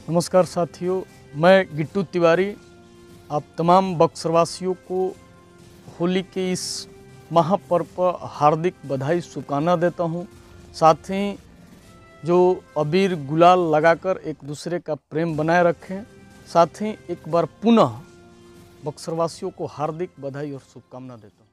नमस्कार साथियों, मैं गिट्टू तिवारी आप तमाम बक्सरवासियों को होली के इस महापर्व पर हार्दिक बधाई शुभकामना देता हूं। साथ ही जो अबीर गुलाल लगाकर एक दूसरे का प्रेम बनाए रखें। साथ ही एक बार पुनः बक्सरवासियों को हार्दिक बधाई और शुभकामना देता हूं।